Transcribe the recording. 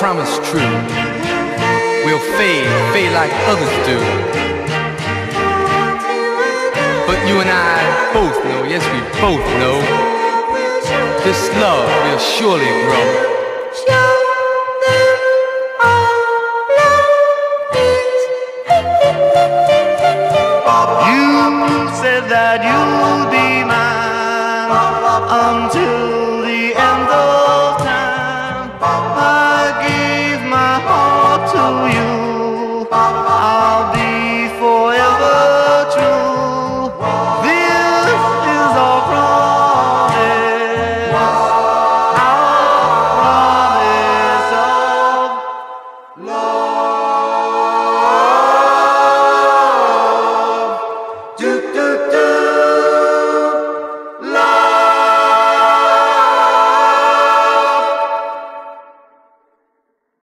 promise true. We'll fade like others do. But you and I both know, yes we both know, this love will surely grow. You said that you'll be mine until